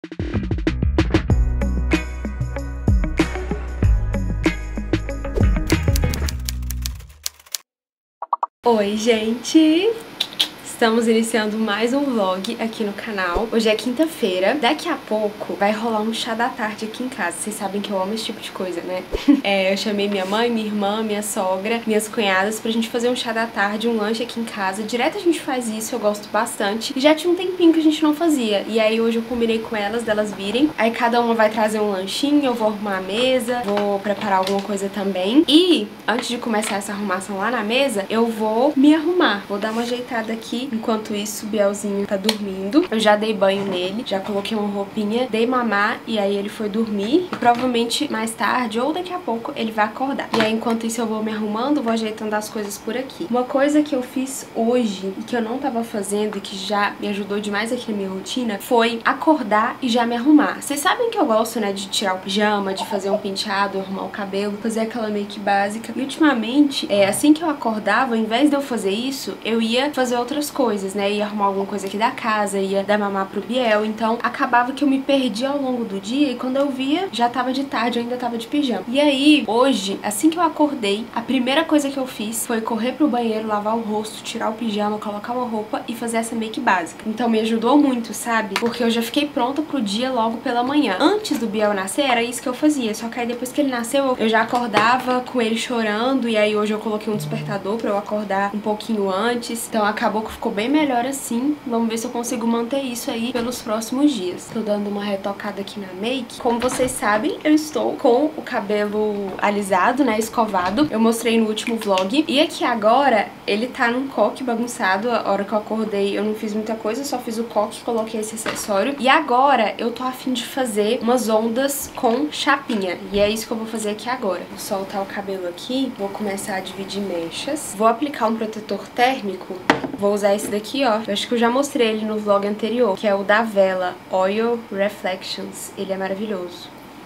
Oi, gente! Estamos iniciando mais um vlog aqui no canal. Hoje é quinta-feira. Daqui a pouco vai rolar um chá da tarde aqui em casa. Vocês sabem que eu amo esse tipo de coisa, né? Eu chamei minha mãe, minha irmã, minha sogra, minhas cunhadas pra gente fazer um chá da tarde, um lanche aqui em casa. Direto a gente faz isso, eu gosto bastante. E já tinha um tempinho que a gente não fazia. E aí hoje eu combinei com elas, delas virem. Aí cada uma vai trazer um lanchinho, eu vou arrumar a mesa, vou preparar alguma coisa também. E antes de começar essa arrumação lá na mesa, eu vou me arrumar. Vou dar uma ajeitada aqui. Enquanto isso, o Bielzinho tá dormindo. Eu já dei banho nele, já coloquei uma roupinha, dei mamar e aí ele foi dormir. E provavelmente mais tarde ou daqui a pouco ele vai acordar. E aí enquanto isso eu vou me arrumando, vou ajeitando as coisas por aqui. Uma coisa que eu fiz hoje e que eu não tava fazendo e que já me ajudou demais aqui na minha rotina foi acordar e já me arrumar. Vocês sabem que eu gosto, né, de tirar o pijama, de fazer um penteado, arrumar o cabelo, fazer aquela make básica. E ultimamente, assim que eu acordava, ao invés de eu fazer isso, eu ia fazer outras coisas, né? Ia arrumar alguma coisa aqui da casa, ia dar mamar pro Biel, então acabava que eu me perdia ao longo do dia e quando eu via, já tava de tarde, eu ainda tava de pijama. E aí, hoje, assim que eu acordei, a primeira coisa que eu fiz foi correr pro banheiro, lavar o rosto, tirar o pijama, colocar uma roupa e fazer essa make básica. Então me ajudou muito, sabe? Porque eu já fiquei pronta pro dia logo pela manhã. Antes do Biel nascer, era isso que eu fazia, só que aí depois que ele nasceu, eu já acordava com ele chorando e aí hoje eu coloquei um despertador pra eu acordar um pouquinho antes, então acabou que ficou bem melhor assim. Vamos ver se eu consigo manter isso aí pelos próximos dias. Tô dando uma retocada aqui na make. Como vocês sabem, eu estou com o cabelo alisado, né, escovado. Eu mostrei no último vlog. E aqui agora, ele tá num coque bagunçado. A hora que eu acordei, eu não fiz muita coisa, só fiz o coque, coloquei esse acessório. E agora, eu tô a fim de fazer umas ondas com chapinha. E é isso que eu vou fazer aqui agora. Vou soltar o cabelo aqui, vou começar a dividir mechas. Vou aplicar um protetor térmico. Vou usar esse daqui, ó. Eu acho que eu já mostrei ele no vlog anterior, que é o da Vela Oil Reflections. Ele é maravilhoso.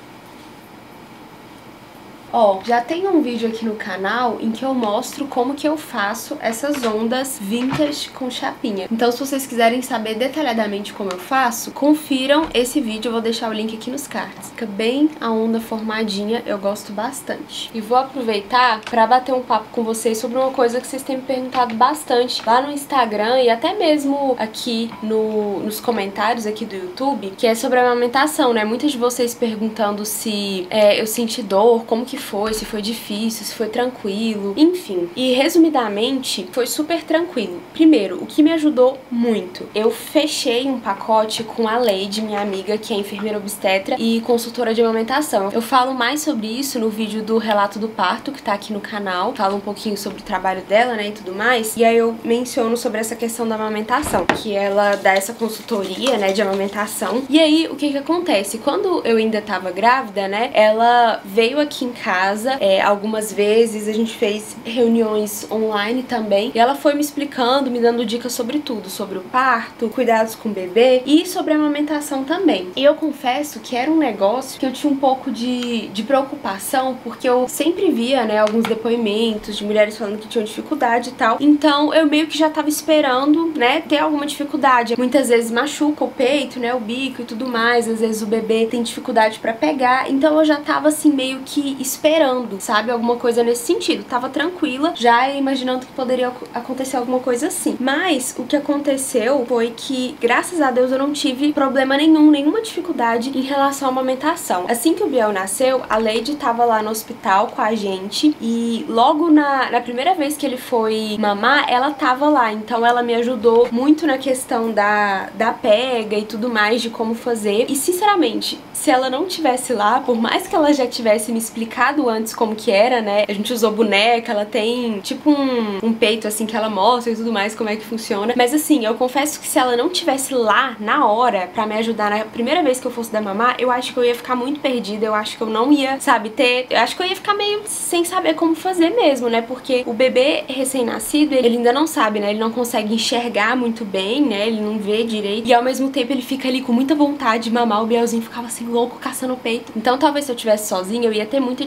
Ó, já tem um vídeo aqui no canal em que eu mostro como que eu faço essas ondas vintage com chapinha. Então se vocês quiserem saber detalhadamente como eu faço, confiram esse vídeo, eu vou deixar o link aqui nos cards. Fica bem a onda formadinha, eu gosto bastante. E vou aproveitar pra bater um papo com vocês sobre uma coisa que vocês têm me perguntado bastante lá no Instagram e até mesmo aqui nos comentários aqui do YouTube, que é sobre a amamentação, né? Muitas de vocês perguntando se eu senti dor, como que foi, se foi difícil, se foi tranquilo, enfim. E resumidamente, foi super tranquilo. Primeiro, o que me ajudou muito, eu fechei um pacote com a Leide, minha amiga, que é enfermeira obstetra e consultora de amamentação. Eu falo mais sobre isso no vídeo do relato do parto, que tá aqui no canal. Falo um pouquinho sobre o trabalho dela, né, e tudo mais. E aí eu menciono sobre essa questão da amamentação, que ela dá essa consultoria, né, de amamentação. E aí, o que que acontece? Quando eu ainda tava grávida, né, ela veio aqui em casa, algumas vezes, a gente fez reuniões online também, e ela foi me explicando, me dando dicas sobre tudo, sobre o parto, cuidados com o bebê e sobre a amamentação também. E eu confesso que era um negócio que eu tinha um pouco de preocupação, porque eu sempre via, né, alguns depoimentos de mulheres falando que tinham dificuldade e tal, então eu meio que já tava esperando, né, ter alguma dificuldade. Muitas vezes machuca o peito, né, o bico e tudo mais, às vezes o bebê tem dificuldade pra pegar, então eu já tava assim meio que esperando, sabe, alguma coisa nesse sentido. Tava tranquila, já imaginando que poderia acontecer alguma coisa assim. Mas o que aconteceu foi que, graças a Deus, eu não tive problema nenhum, nenhuma dificuldade em relação à amamentação. Assim que o Biel nasceu, a Leide tava lá no hospital com a gente e logo na primeira vez que ele foi mamar, ela tava lá. Então ela me ajudou muito na questão da pega e tudo mais, de como fazer. E sinceramente, se ela não tivesse lá, por mais que ela já tivesse me explicado antes como que era, né? A gente usou boneca, ela tem tipo um peito assim que ela mostra e tudo mais como é que funciona. Mas assim, eu confesso que se ela não tivesse lá na hora pra me ajudar na primeira vez que eu fosse dar mamar, eu acho que eu ia ficar muito perdida, eu acho que eu não ia, sabe, eu acho que eu ia ficar meio sem saber como fazer mesmo, né? Porque o bebê recém-nascido, ele ainda não sabe, né? Ele não consegue enxergar muito bem, né? Ele não vê direito. E ao mesmo tempo ele fica ali com muita vontade de mamar. O Bielzinho ficava assim louco, caçando o peito. Então talvez se eu tivesse sozinha, eu ia ter muita dificuldade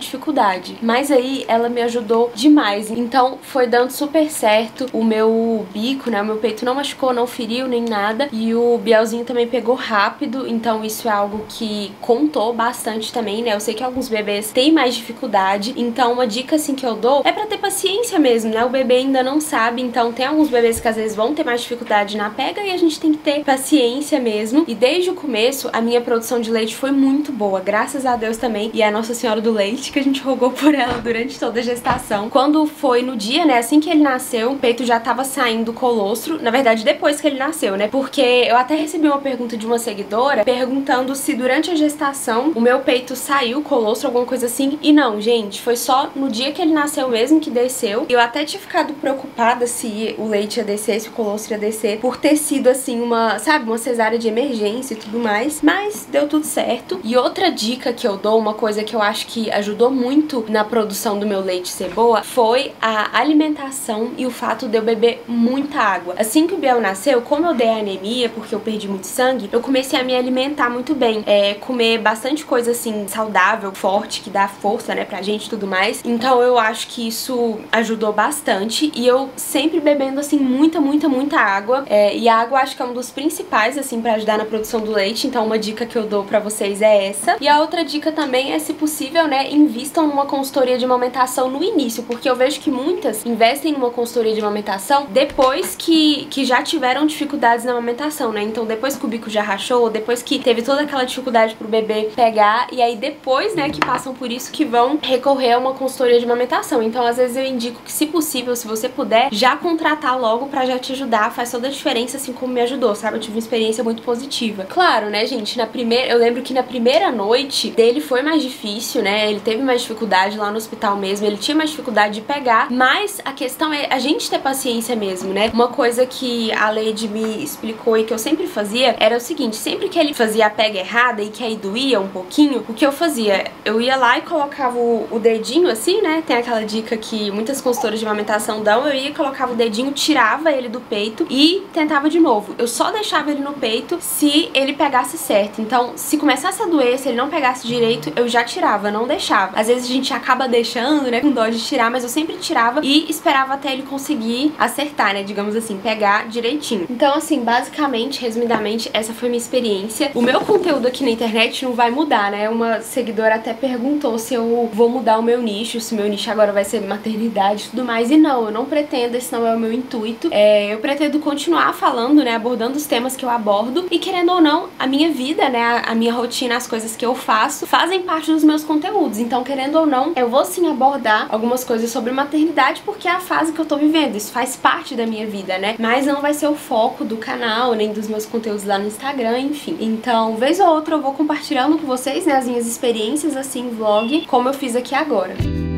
dificuldade. Mas aí ela me ajudou demais. Então foi dando super certo. O meu bico, né, o meu peito não machucou, não feriu nem nada. E o Bielzinho também pegou rápido. Então isso é algo que contou bastante também, né? Eu sei que alguns bebês têm mais dificuldade. Então uma dica assim que eu dou é pra ter paciência mesmo, né? O bebê ainda não sabe. Então tem alguns bebês que às vezes vão ter mais dificuldade na pega e a gente tem que ter paciência mesmo. E desde o começo a minha produção de leite foi muito boa, graças a Deus também. E a Nossa Senhora do Leite, que a gente rogou por ela durante toda a gestação. Quando foi no dia, né, assim que ele nasceu, o peito já tava saindo colostro. Na verdade, depois que ele nasceu, né? Porque eu até recebi uma pergunta de uma seguidora perguntando se durante a gestação o meu peito saiu colostro, alguma coisa assim. E não, gente, foi só no dia que ele nasceu mesmo que desceu. Eu até tinha ficado preocupada se o leite ia descer, se o colostro ia descer, por ter sido assim uma, sabe, uma cesárea de emergência e tudo mais. Mas deu tudo certo. E outra dica que eu dou, uma coisa que eu acho que ajudou muito na produção do meu leite ser boa, foi a alimentação e o fato de eu beber muita água. Assim que o Biel nasceu, como eu dei anemia, porque eu perdi muito sangue, eu comecei a me alimentar muito bem. Comer bastante coisa assim, saudável, forte, que dá força, né, pra gente e tudo mais. Então eu acho que isso ajudou bastante. E eu sempre bebendo assim, muita água. E a água acho que é um dos principais, assim, pra ajudar na produção do leite. Então uma dica que eu dou pra vocês é essa. E a outra dica também é, se possível, né, invistam numa consultoria de amamentação no início, porque eu vejo que muitas investem numa consultoria de amamentação depois que já tiveram dificuldades na amamentação, né? Então depois que o bico já rachou, ou depois que teve toda aquela dificuldade pro bebê pegar, e aí depois, né, que passam por isso, que vão recorrer a uma consultoria de amamentação. Então às vezes eu indico que, se possível, se você puder, já contratar logo pra já te ajudar. Faz toda a diferença, assim como me ajudou, sabe? Eu tive uma experiência muito positiva. Claro, né, gente, eu lembro que na primeira noite dele foi mais difícil, né? Ele teve mais dificuldade lá no hospital mesmo, ele tinha mais dificuldade de pegar, mas a questão é a gente ter paciência mesmo, né? Uma coisa que a Lady me explicou e que eu sempre fazia era o seguinte: sempre que ele fazia a pega errada e que aí doía um pouquinho, o que eu fazia? Eu ia lá e colocava o dedinho assim, né? Tem aquela dica que muitas consultoras de amamentação dão. Eu ia, colocava o dedinho, tirava ele do peito e tentava de novo. Eu só deixava ele no peito se ele pegasse certo. Então, se começasse a doer, se ele não pegasse direito, eu já tirava, não deixava. Às vezes a gente acaba deixando, né, com dó de tirar, mas eu sempre tirava e esperava até ele conseguir acertar, né, digamos assim, pegar direitinho. Então, assim, basicamente, resumidamente, essa foi minha experiência. O meu conteúdo aqui na internet não vai mudar, né? Uma seguidora até perguntou se eu vou mudar o meu nicho, se o meu nicho agora vai ser maternidade e tudo mais. E não, eu não pretendo, esse não é o meu intuito. Eu pretendo continuar falando, né, abordando os temas que eu abordo. E querendo ou não, a minha vida, né, a minha rotina, as coisas que eu faço, fazem parte dos meus conteúdos. Então, querendo ou não, eu vou sim abordar algumas coisas sobre maternidade, porque é a fase que eu tô vivendo. Isso faz parte da minha vida, né? Mas não vai ser o foco do canal, nem dos meus conteúdos lá no Instagram, enfim. Então, vez ou outra eu vou compartilhando com vocês, né, as minhas experiências, assim, vlog, como eu fiz aqui agora.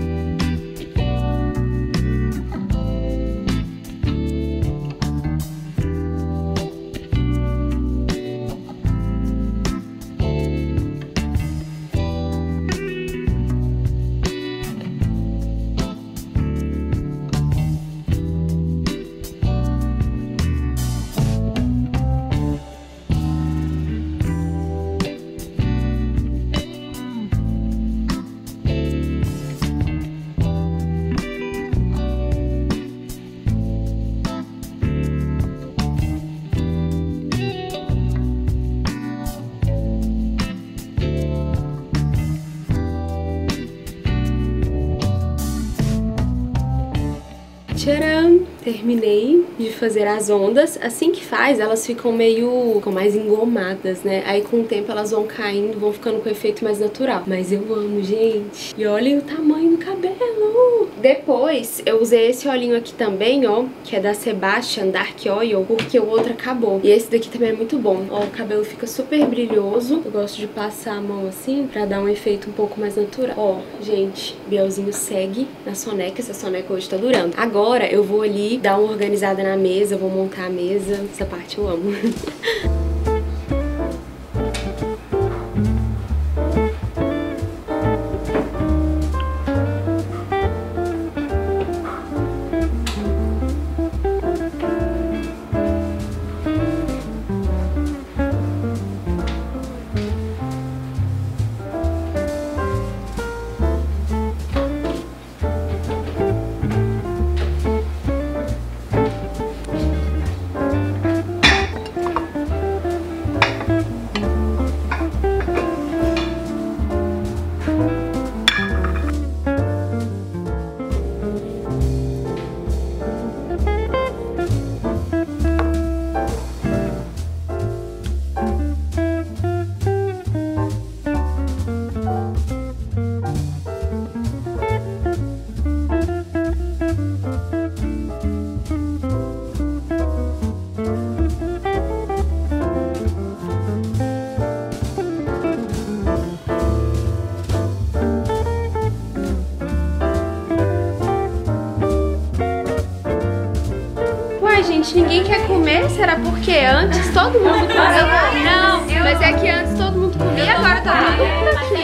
Tcharam! Terminei de fazer as ondas. Assim que faz, elas ficam mais engomadas, né? Aí com o tempo elas vão caindo, vão ficando com efeito mais natural. Mas eu amo, gente. E olhem o tamanho do cabelo! Depois, eu usei esse olhinho aqui também, ó, que é da Sebastian Dark Oil, porque o outro acabou. E esse daqui também é muito bom. Ó, o cabelo fica super brilhoso. Eu gosto de passar a mão assim, pra dar um efeito um pouco mais natural. Ó, gente, Bielzinho segue na soneca. Essa soneca hoje tá durando. Agora eu vou ali dar uma organizada na mesa, vou montar a mesa. Essa parte eu amo. Gente, ninguém quer comer? Será porque antes todo mundo comia? Não, mas é que antes todo mundo comia, agora tá todo mundo aqui,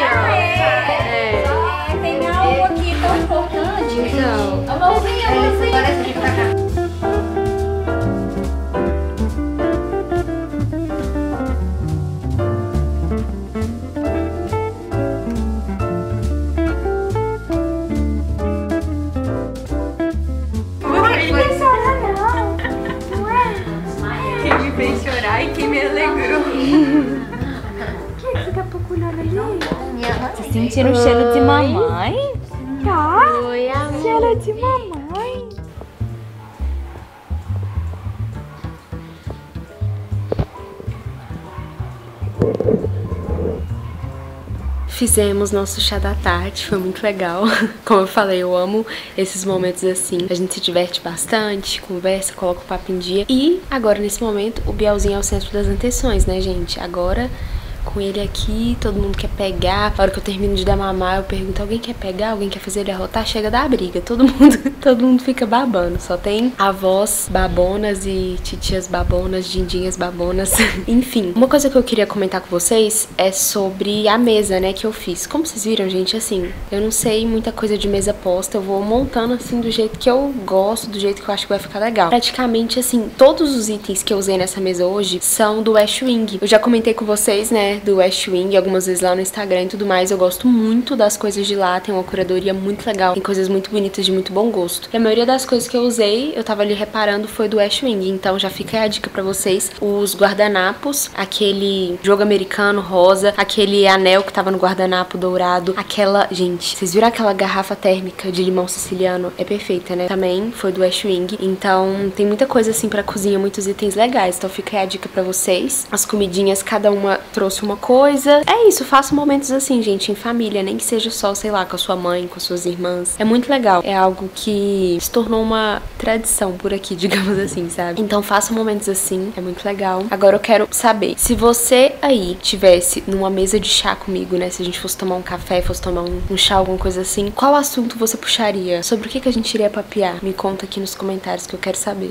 ó. Tem algo aqui tão importante. Então, Amorzinho, parece que pra cá. quem me fez chorar e quem me alegrou. O que você tá procurando ali? Tá sentindo o cheiro de mamãe? Tá. Oi, amor. Cheiro de mamãe. Fizemos nosso chá da tarde, foi muito legal. Como eu falei, eu amo esses momentos assim. A gente se diverte bastante, conversa, coloca o papo em dia. E agora, nesse momento, o Bielzinho é o centro das atenções, né, gente? Agora, com ele aqui, todo mundo quer pegar. A hora que eu termino de dar mamar, eu pergunto, alguém quer pegar? Alguém quer fazer ele arrotar? Chega da briga. Todo mundo fica babando. Só tem avós babonas e titias babonas, dindinhas babonas. Enfim, uma coisa que eu queria comentar com vocês é sobre a mesa, né, que eu fiz. Como vocês viram, gente, assim, eu não sei muita coisa de mesa posta. Eu vou montando, assim, do jeito que eu gosto, do jeito que eu acho que vai ficar legal. Praticamente, assim, todos os itens que eu usei nessa mesa hoje são do West Wing. Eu já comentei com vocês, né, do West Wing, algumas vezes lá no Instagram e tudo mais. Eu gosto muito das coisas de lá, tem uma curadoria muito legal, tem coisas muito bonitas de muito bom gosto. E a maioria das coisas que eu usei, eu tava ali reparando, foi do West Wing. Então já fica aí a dica pra vocês, os guardanapos, aquele jogo americano rosa, aquele anel que tava no guardanapo dourado, aquela... Gente, vocês viram aquela garrafa térmica de limão siciliano? É perfeita, né? Também foi do West Wing. Então tem muita coisa assim pra cozinha, muitos itens legais. Então fica aí a dica pra vocês. As comidinhas, cada uma trouxe uma coisa. É isso, faça momentos assim, gente, em família, nem que seja só, sei lá, com a sua mãe, com suas irmãs. É muito legal. É algo que se tornou uma tradição por aqui, digamos assim, sabe? Então faça momentos assim, é muito legal. Agora eu quero saber, se você aí tivesse numa mesa de chá comigo, né, se a gente fosse tomar um café, fosse tomar um chá, alguma coisa assim, qual assunto você puxaria? Sobre o que a gente iria papear? Me conta aqui nos comentários que eu quero saber.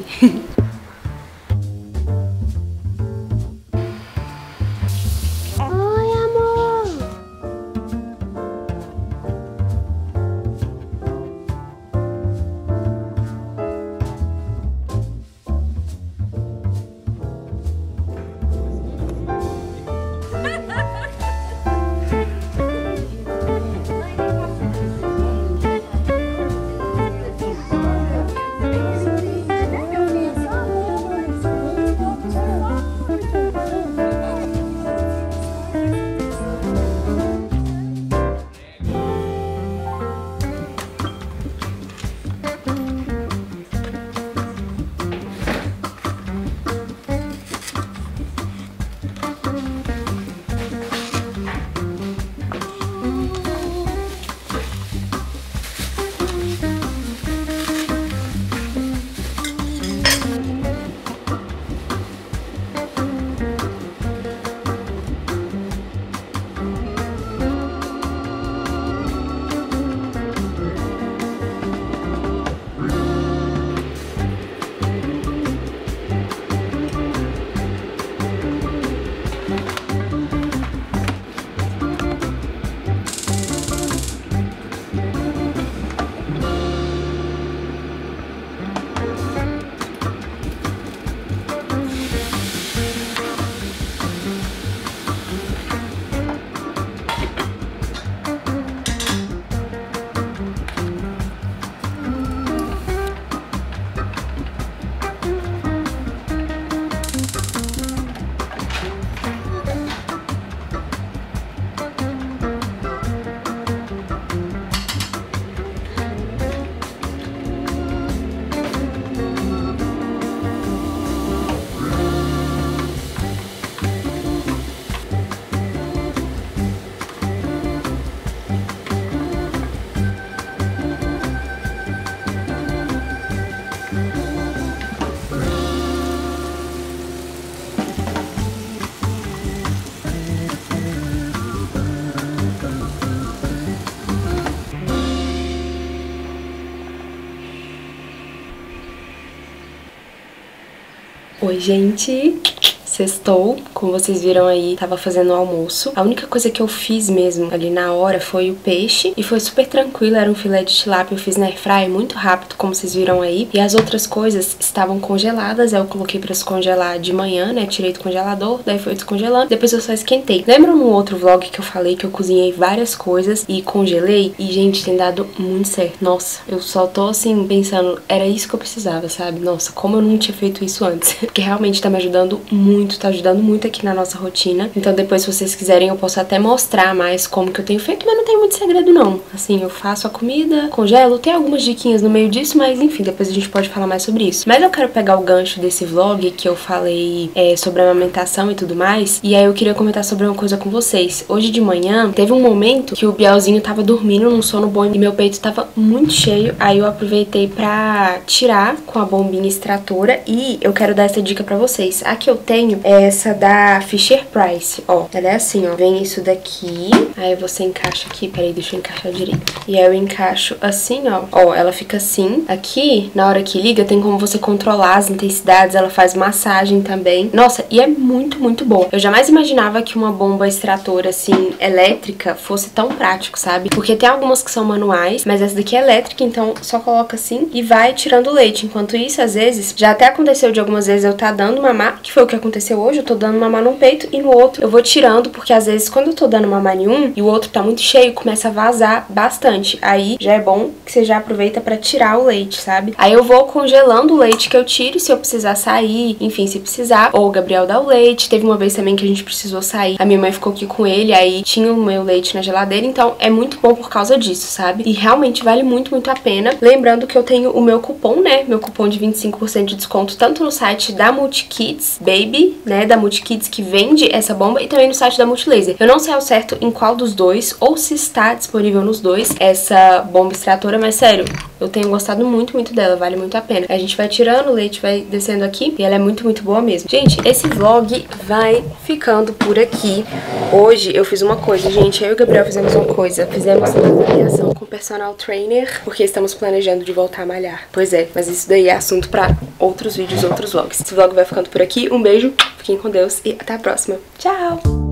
Oi, gente! Sextou, como vocês viram aí, tava fazendo o almoço. A única coisa que eu fiz mesmo ali na hora foi o peixe e foi super tranquilo, era um filé de tilápia, eu fiz na airfryer muito rápido, como vocês viram aí. E as outras coisas estavam congeladas, aí eu coloquei pra descongelar de manhã, né, tirei do congelador, daí foi descongelando, depois eu só esquentei. Lembram no outro vlog que eu falei que eu cozinhei várias coisas e congelei? E, gente, tem dado muito certo. Nossa, eu só tô assim, pensando, era isso que eu precisava, sabe? Nossa, como eu não tinha feito isso antes. Porque realmente tá me ajudando muito, tá ajudando muito aqui na nossa rotina. Então depois, se vocês quiserem, eu posso até mostrar mais como que eu tenho feito, mas não tem muito segredo não. Assim, eu faço a comida, congelo, tem algumas diquinhas no meio disso, mas enfim, depois a gente pode falar mais sobre isso. Mas eu quero pegar o gancho desse vlog que eu falei sobre a amamentação e tudo mais, e aí eu queria comentar sobre uma coisa com vocês. Hoje de manhã, teve um momento que o Bielzinho tava dormindo num sono bom e meu peito tava muito cheio, aí eu aproveitei pra tirar com a bombinha extratora e eu quero dar essa dica pra vocês. A que eu tenho é essa da Fisher Price, ó. Ela é assim, ó. Vem isso daqui, aí você encaixa aqui, peraí, deixa eu encaixar direito. E aí eu encaixo assim, ó. Ó, ela fica assim. Aqui, na hora que liga, tem como você controlar as intensidades, ela faz massagem também. Nossa, e é muito, muito bom. Eu jamais imaginava que uma bomba extratora, assim, elétrica, fosse tão prático, sabe? Porque tem algumas que são manuais, mas essa daqui é elétrica, então só coloca assim e vai tirando o leite. Enquanto isso, às vezes, já até aconteceu de algumas vezes eu tá dando mamar, que foi o que aconteceu hoje, eu tô dando mamar num peito e no outro eu vou tirando, porque às vezes quando eu tô dando mamar em um e o outro tá muito cheio, começa a vazar bastante. Aí já é bom que você já aproveita pra tirar o leite, sabe? Aí eu vou congelando o leite que eu tiro, se eu precisar sair, enfim, se precisar. Ou o Gabriel dá o leite. Teve uma vez também que a gente precisou sair, a minha mãe ficou aqui com ele, aí tinha o meu leite na geladeira, então é muito bom por causa disso, sabe? E realmente vale muito, muito a pena. Lembrando que eu tenho o meu cupom, né? Meu cupom de 25% de desconto, tanto no site da Multikids Baby, né, da Multikids, que vende essa bomba, e também no site da Multilaser. Eu não sei ao certo em qual dos dois, ou se está disponível nos dois, essa bomba extratora, mas sério, eu tenho gostado muito, muito dela, vale muito a pena. A gente vai tirando, o leite vai descendo aqui, e ela é muito, muito boa mesmo. Gente, esse vlog vai ficando por aqui. Hoje eu fiz uma coisa, gente, eu e o Gabriel fizemos uma coisa, fizemos uma avaliação com o personal trainer, porque estamos planejando de voltar a malhar. Pois é, mas isso daí é assunto pra outros vídeos, outros vlogs. Esse vlog vai ficando por aqui, um beijo, fiquem com Deus e até a próxima. Tchau!